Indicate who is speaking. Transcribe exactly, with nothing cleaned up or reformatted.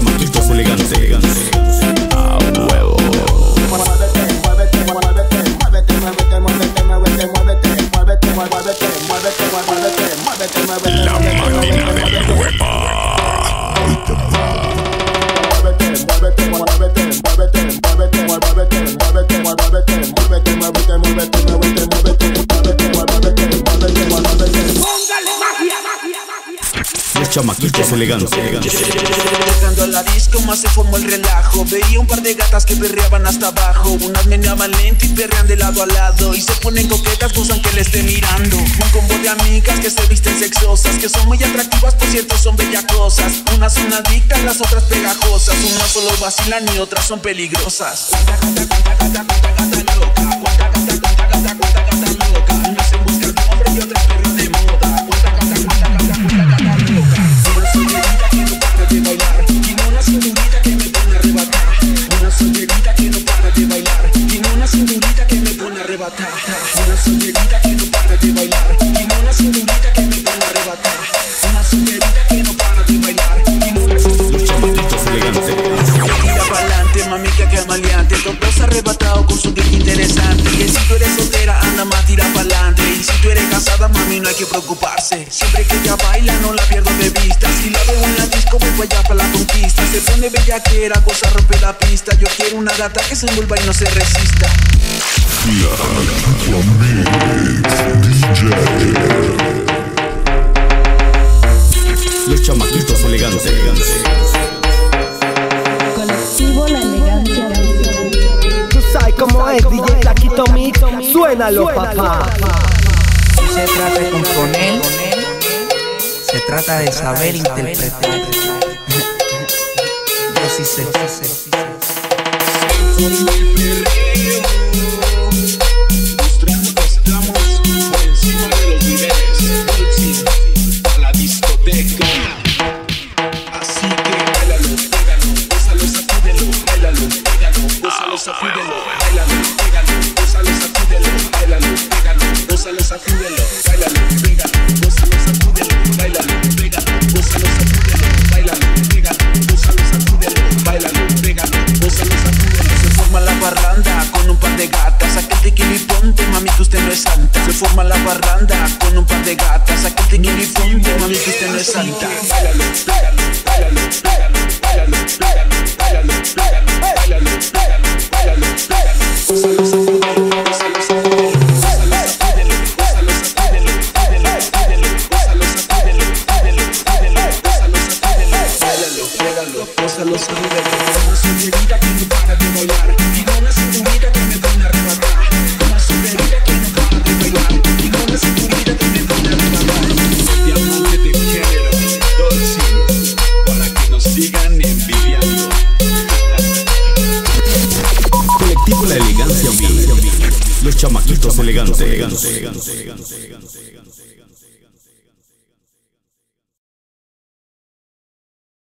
Speaker 1: chamaquitos elegantes. A huevo.
Speaker 2: Muévete, muévete, muévete, muévete, muévete, muévete, muévete, muévete, muévete, muévete, muévete, muévete, muévete, muévete.
Speaker 1: La máquina del huepa.
Speaker 2: Muévete, muévete, muévete, muévete, muévete, muévete, muévete, muévete, muévete, muévete, muévete, muévete, muévete, muévete, muévete, muévete, muévete.
Speaker 3: Póngale magia, magia, magia.
Speaker 1: Los chamaquitos elegantes.
Speaker 4: Llegando a la disco más se formó el relajo. Veía un par de gatas que perreaban hasta abajo. Unas meneaban lento y perrean de lado a lado. Y se ponen coquetas, gozan que le esté mirando. Un combo de amigas que se visten sexosas, que son muy atractivas, por cierto son bellacosas. Unas son adictas, las otras pegajosas. Unas solo vacilan y otras son peligrosas. Cuánta gata, cuánta gata, cuánta gata loca. Cuánta gata, cuánta gata, cuánta gata loca. Unas en busca de hombre y otras perrean de moda. Cuánta gata, cuánta gata, cuánta gata loca. Una solterita que no para de bailar. Tiene una cinturita que me pone a arrebatar. Una solterita que no para de bailar. Tiene una cinturita que me pone a arrebatar. Una solterita que no para de bailar. Tiene una cinturita que me pone a arrebatar. Una solterita que no para de bailar.
Speaker 1: Los chamaquitos elegantes.
Speaker 4: Tira pa'lante, mami que aquel maleante. Todos arrebatado con su piel interesante. Y si tú eres soltera, anda más, tira pa'lante. Y si tú eres casada, mami, no hay que preocuparse. Siempre que ella baila, no la pierdo de vista. Si la veo en la disco, me voy allá para la conquista. Se pone bellaquera, cosa rompe la pista. Yo quiero una gata que se envuelva y no se resista.
Speaker 1: Los chamaquitos elegantes.
Speaker 5: Colectivo La Elegancia.
Speaker 6: Tú sabes cómo es, D J Flaquito Mix. Suénalo, papá.
Speaker 7: No se trata de componer, se trata de saber interpretar. Yo sí sé.
Speaker 4: Mostrando que estamos por encima de los niveles. Dolce, a la discoteca. Así que bailalo, pégalo, gózalo, sacúdelo, bailalo, pégalo, gózalo, sacúdelo, bailalo, pégalo, gózalo, sacúdelo, bailalo, pégalo, gózalo, sacúdelo, bailalo, pégalo, gózalo, sacúdelo, bailalo, pégalo, gózalo, sacúdelo, bailalo, pégalo, gózalo, sacúdelo, bailalo, pégalo, gózalo, sacúdelo. Se forma la parranda con un par de gatas, aquel tequila ponte, mami que usted no es santa. Se forma la parranda con un par de gatas, aquel tequila ponte, mami que usted no es santa. Bailalo, pégalo, bailalo, pégalo, bailalo, pégalo, bailalo, pégalo, bailalo, pégalo, bailalo, pégalo. Gózalo, sacúdelo, gózalo, sacúdelo, gózalo, sacúdelo, gózalo, sacúdelo, sacúdelo, sacúdelo, gózalo, sacúdelo, sacúdelo, sacúdelo, gózalo, sacúdelo, bailalo, pégalo, gózalo, sacúdelo. Una solterita que no para de bailar, tiene una cinturita que me pone a arrebatar. Una solterita que no para de bailar, tiene una cinturita que me pone a arrebatar. Diamante de género, Dolce, para que nos sigan envidiando.
Speaker 1: Colectivo La Elegancia. Los chamaquitos elegantes.